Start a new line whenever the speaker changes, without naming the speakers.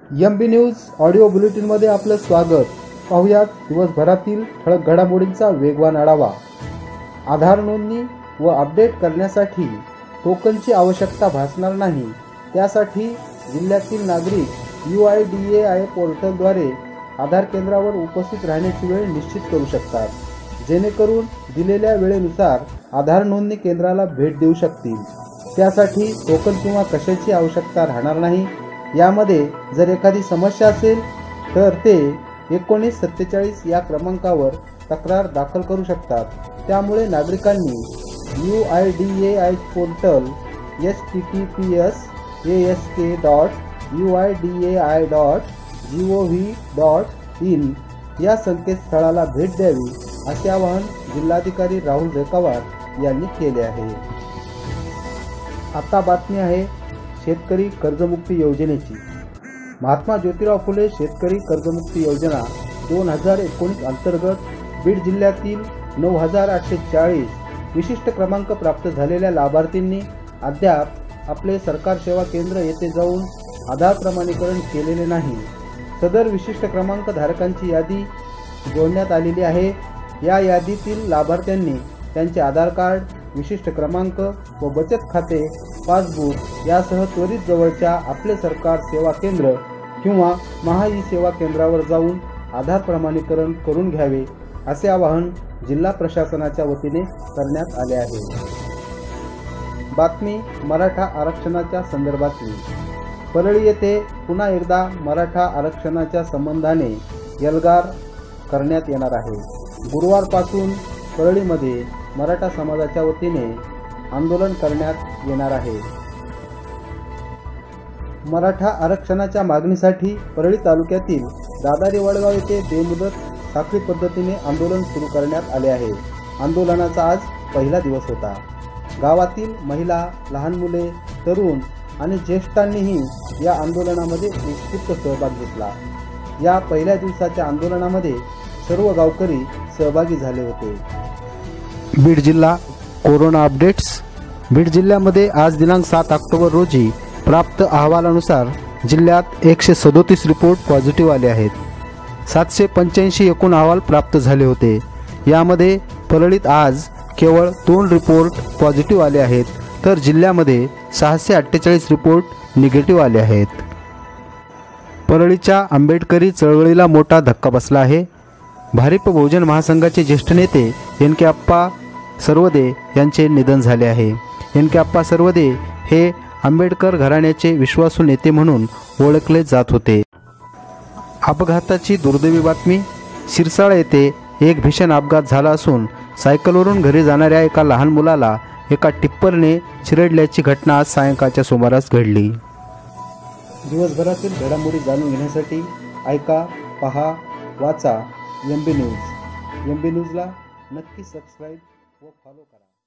MB news audio बुलेटिनमध्ये आपलं स्वागत। पाहुयात दिवसभरातील ठळक घडामोडींचा वेगवान आढावा। आधार नोंदणी व अपडेट करण्यासाठी टोकनची आवश्यकता भासणार नाही। त्यासाठी जिल्ह्यातील नागरिक UIDAI पोर्टलद्वारे आधार केंद्रावर उपस्थित राहण्याची वेळ निश्चित करू शकतात, जेणेकरून दिलेल्या वेळेनुसार आधार नोंदणी केंद्राला भेट देऊ शकतील। त्यासाठी टोकन किंवा कशाची आवश्यकता राहणार नाही। यामध्ये जर एखादी समस्या असेल तर ते 1947 या क्रमांकावर तक्रार दाखल करू शकतात। त्यामुळे नागरिकांनी UIDAI पोर्टल https://uidai.gov.in या संकेतस्थळाला भेट द्यावी, असे आवाहन जिल्हाधिकारी राहुल रेखावार यांनी केले आहे। आता बातमी आहे शेतकरी कर्जमुक्ती योजनेची। महात्मा ज्योतिराव फुले शेतकरी कर्जमुक्ती योजना 2019 अंतर्गत बीड जिल्ह्यातील 9840 विशिष्ट क्रमांक प्राप्त झालेल्या लाभार्थींनी अद्याप आपले सरकार सेवा केंद्र येथे जाऊन आधार प्रमाणीकरण केलेले नाही। सदर विशिष्ट क्रमांक धारकांची यादी जोडण्यात आलेली आहे। या यादीतील लाभार्थ्यांनी त्यांचे आधार कार्ड, विशिष्ट क्रमांक व बचत खाते, पासबुक यासह त्वरित जवळच्या आपले सरकार सेवा केंद्र किंवा महा सेवा केंद्रावर जाऊन आधार प्रमाणीकरण करून घ्यावे, असे आवाहन जिल्हा प्रशासनाच्या वतीने करण्यात आले आहे। बातमी मराठा आरक्षणाच्या संदर्भातली। परळी येथे पुन्हा एकदा मराठा आरक्षणाच्या संबंधाने एल्गार करण्यात येणार आहे। गुरुवारपासून परळीमध्ये मराठा समाजाच्या वतीने आंदोलन करण्यात येणार आहे। मराठा आरक्षणाच्या मागणीसाठी परळी तालुक्यातील दादारी वडगाव येथे बेमुदत साखळी पद्धतीने आंदोलन सुरू करण्यात आले आहे। आंदोलनाचा आज पहिला दिवस होता। गावातील महिला, लहान मुले, तरुण आणि ज्येष्ठांनीही या आंदोलनामध्ये उत्स्फूर्त सहभाग घेतला। या पहिल्या दिवसाच्या आंदोलनामध्ये सर्व गावकरी सहभागी झाले होते। बीड जिल्हा कोरोना अपडेट्स। बीड जिल्ह्यामध्ये आज दिनांक 7 ऑक्टोबर रोजी प्राप्त अहवालानुसार जिल्ह्यात 137 रिपोर्ट पॉझिटिव्ह आले आहेत। 785 एकूण अहवाल प्राप्त झाले होते। यामध्ये परळीत आज केवळ 2 रिपोर्ट पॉझिटिव्ह आले आहेत, तर जिल्ह्यामध्ये 648 रिपोर्ट निगेटिव्ह आले आहेत। परळीच्या आंबेडकरी चळवळीला मोठा धक्का बसला आहे। भारिप बहुजन महासंघाचे ज्येष्ठ नेते एन.के. आप्पा सर्वदे यांचे निधन झाले आहे। एन.के. आप्पा सर्वदे हे आंबेडकर घराण्याचे विश्वासू नेते म्हणून ओळखले जात होते। अपघाताची दुर्दैवी बातमी। शिरसाळ येथे एक भीषण अपघात झाला असून सायकलवरून घरी जाणाऱ्या एका लहान मुलाला एका टिप्परने चिरडल्याची घटना आज सायंकाळच्या सुमारास घडली। दिवसभरातील घडामोडी जाणून घेण्यासाठी ऐका, पहा, वाचा एमबी न्यूज। एमबी न्यूजला नक्की सबस्क्राईब व फॉलो करा।